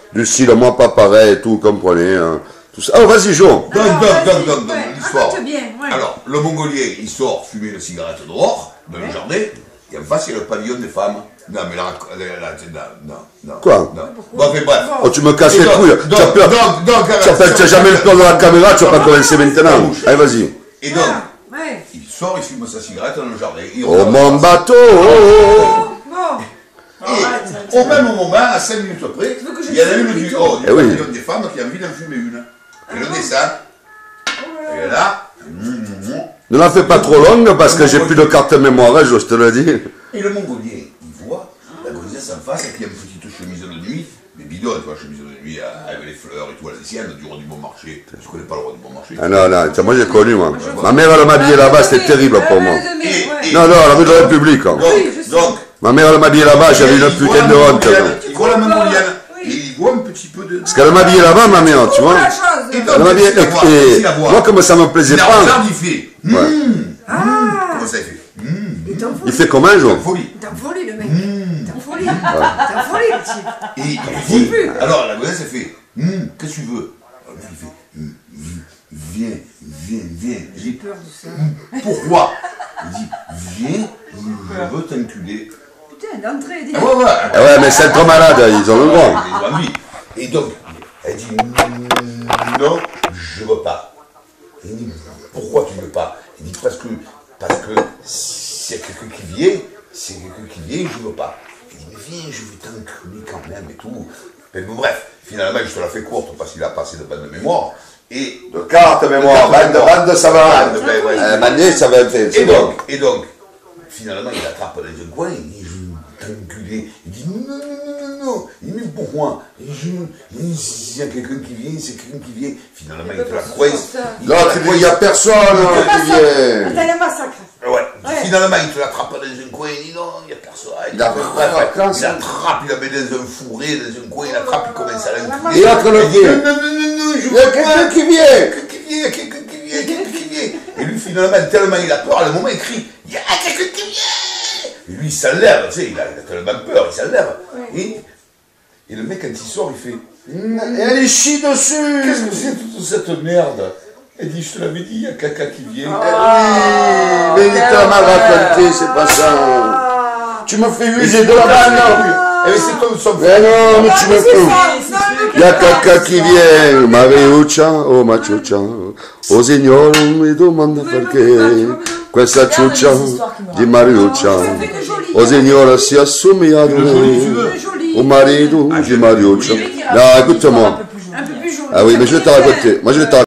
Du style, moi pas pareil et tout, comprenez. Hein, tout ça. Oh, vas-y, Jo. Donc, l'histoire. Alors, le Mongolien, il sort fumer une cigarette dehors, dans le jardin, et en face, il y a le pavillon des femmes. Non, mais là, non. Quoi? Non. Bon, mais bref. Oh, tu me casses les couilles. Tu as peur. Tu n'as jamais le peur de la caméra, tu vas pas commencer maintenant. Allez, vas-y. Et donc, il sort, il fume sa cigarette dans le jardin. Oh, mon bateau. Et au même moment, à 5 minutes près, il y en a une du pavillon des femmes qui a envie d'en fumer une. Elle descend. Elle est là. Ne la fais pas trop longue parce que j'ai plus de carte mémoire, je te le dis. Et le Mongolien, il voit la gonzesse en face qui a une petite chemise de nuit, mais bidon, tu vois, chemise de nuit avec les fleurs et tout, la sienne du roi du bon marché. Je connais pas le roi du bon marché. Ah non, moi j'ai connu, moi. Ma mère, elle m'habillait là-bas, c'était terrible pour moi. Non, à la rue de la République. Donc, ma mère, elle m'habillait là-bas, j'avais une putain de honte. Il voit la Mongolienne. Et il voit un petit peu de... Parce qu'elle m'habillait là-bas, ma mère, tu vois. Elle m'habillait... Et moi, comme ça me plaisait pas... Il fait... Comment ça, il fait... Il fait comment, Jo? T'es en folie, le mec. T'es en folie. T'es en folie, le type. Et il dit... Alors, la gonzesse, elle fait... Qu'est-ce que tu veux? Alors, il fait... Viens. J'ai peur de ça. Pourquoi? Il dit... Viens, je veux t'enculer. Putain, d'entrée, dis. Ouais, mais c'est trop malade, ils ont le droit. Et donc, elle dit non, je veux pas. Il dit pourquoi tu veux pas? Il dit parce que s'il y a quelqu'un qui vient, je veux pas. Il dit mais viens, je vais t'enculer quand même et tout. Mais bon, bref, finalement, je te la fais courte parce qu'il a passé de bande de mémoire. Et de carte mémoire, bande de savane. Mané, ça va être fait. Et donc, finalement, il attrape dans un coin, il dit t'enculer. Il dit non. Il dit mais pourquoi? Il dit s'il y a quelqu'un qui vient, c'est quelqu'un qui vient. Finalement, il te la croise. L'autre, il dit il n'y a personne qui vient. T'as le massacre. Ouais. Finalement, il te l'attrape dans un coin, il dit non, il n'y a personne. Il l'attrape, il la met dans un fourré, dans un coin, il l'attrape, il commence à l'enculer. Et là, que le dit non, il y a quelqu'un qui vient. Quelqu'un qui vient. Et lui, finalement, tellement il a peur, à un moment, il crie il y a quelqu'un qui vient. Et lui, il s'enlève, tu sais, il a tellement peur, il s'enlève. Et le mec, quand il sort, il fait et elle est chie dessus. qu'est-ce que c'est toute cette merde? Elle dit, je te l'avais dit, il y a caca qui vient. Mais il t'a mal raconté, c'est pas ça. Tu me fais user de la balle. Mais c'est comme son Mais non, mais tu me fous. Il y a caca qui vient. Mariuccia, oh ma ciuccia. Oh signore, mi domanda perché questa ciuccia di Mariuccia. Oh signore, si assomiglia ad un marito di Mariuccia. Non, écoute-moi. Ah oui, mais je vais te raconter. Moi, je vais te raconter.